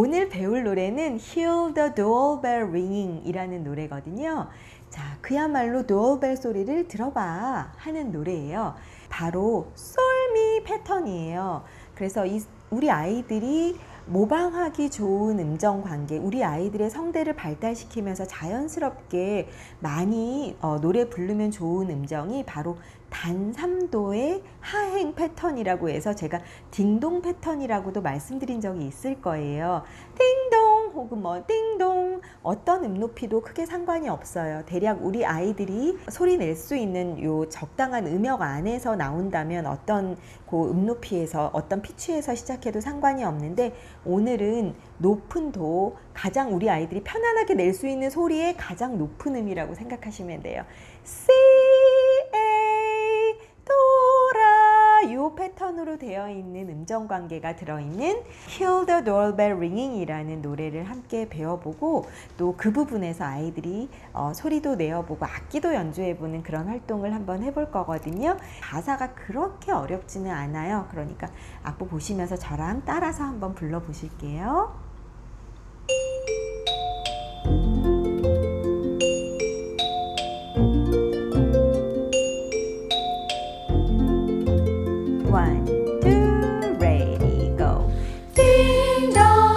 오늘 배울 노래는 Hear the Doorbell Ringing 이라는 노래거든요. 자, 그야말로 도어벨 소리를 들어봐 하는 노래예요. 바로 솔미 패턴이에요. 그래서 우리 아이들이 모방하기 좋은 음정관계, 우리 아이들의 성대를 발달시키면서 자연스럽게 많이 노래 부르면 좋은 음정이 바로 단 3도의 하행 패턴이라고 해서 제가 딩동 패턴이라고도 말씀드린 적이 있을 거예요. 띵동 혹은 뭐 띵동, 어떤 음높이도 크게 상관이 없어요. 대략 우리 아이들이 소리 낼 수 있는 요 적당한 음역 안에서 나온다면 어떤 그 음높이에서 어떤 피치에서 시작해도 상관이 없는데, 오늘은 높은 도, 가장 우리 아이들이 편안하게 낼 수 있는 소리의 가장 높은 음이라고 생각하시면 돼요. C, A, 도라, 요 패턴으로 되어 있는 음정 관계가 들어있는 Hear the Doorbell Ringing 이라는 노래를 함께 배워보고, 또 그 부분에서 아이들이 소리도 내어보고 악기도 연주해보는 그런 활동을 한번 해볼 거거든요. 가사가 그렇게 어렵지는 않아요. 그러니까 악보 보시면서 저랑 따라서 한번 불러보실게요. One, two, ready, go. Ding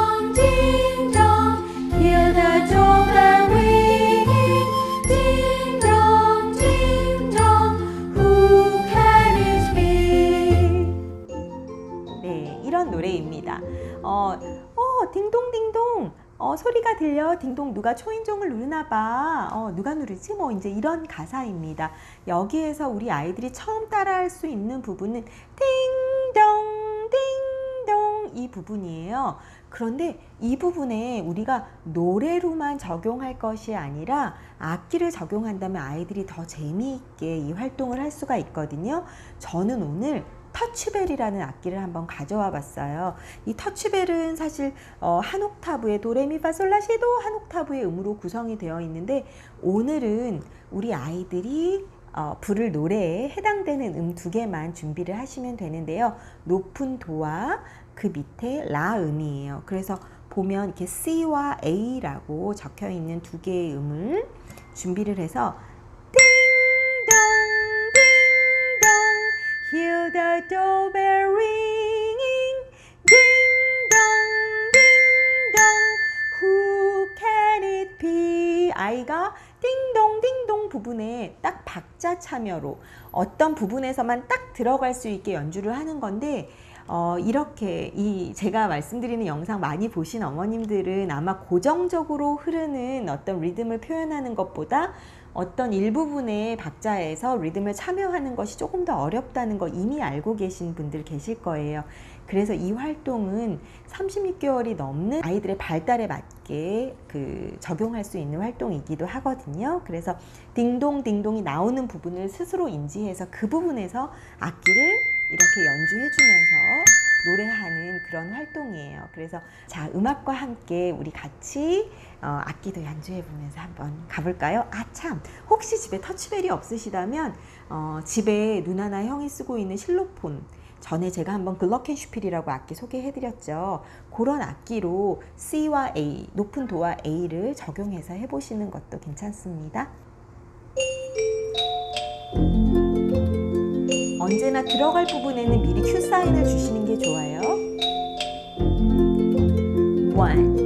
dong, hear the doorbell ringing. Ding dong, who can it be? 네, 이런 노래입니다. 딩동딩동, 소리가 들려. 딩동, 누가 초인종을 누르나 봐. 누가 누르지? 뭐 이제 이런 가사입니다. 여기에서 우리 아이들이 처음 따라할 수 있는 부분은 딩동 딩동 이 부분이에요. 그런데 이 부분에 우리가 노래로만 적용할 것이 아니라 악기를 적용한다면 아이들이 더 재미있게 이 활동을 할 수가 있거든요. 저는 오늘 터치벨이라는 악기를 한번 가져와 봤어요. 이 터치벨은 사실 한 옥타브의 도레미파솔라시도 한 옥타브의 음으로 구성이 되어 있는데, 오늘은 우리 아이들이 부를 노래에 해당되는 음 2개만 준비를 하시면 되는데요. 높은 도와 그 밑에 라 음이에요. 그래서 보면 이렇게 C와 A라고 적혀 있는 2개의 음을 준비를 해서 Hear the doorbell ringing, ding dong, ding dong, who can it be? 아이가 띵동 띵동 부분에 딱 박자 참여로 어떤 부분에서만 딱 들어갈 수 있게 연주를 하는 건데, 이렇게 제가 말씀드리는 영상 많이 보신 어머님들은 아마 고정적으로 흐르는 어떤 리듬을 표현하는 것보다 어떤 일부분의 박자에서 리듬을 참여하는 것이 조금 더 어렵다는 거 이미 알고 계신 분들 계실 거예요. 그래서 이 활동은 36개월이 넘는 아이들의 발달에 맞게 적용할 수 있는 활동이기도 하거든요. 그래서 딩동 딩동이 나오는 부분을 스스로 인지해서 그 부분에서 악기를 이렇게 연주해주면서 노래하는 그런 활동이에요. 그래서 자, 음악과 함께 우리 같이 악기도 연주해보면서 한번 가볼까요? 아, 참! 혹시 집에 터치벨이 없으시다면 집에 누나나 형이 쓰고 있는 실로폰, 전에 제가 한번 글럭켄슈필이라고 악기 소개해드렸죠. 그런 악기로 C와 A, 높은 도와 A를 적용해서 해보시는 것도 괜찮습니다. 언제나 들어갈 부분에는 미리 큐 사인을 주시는 게 좋아요. 1,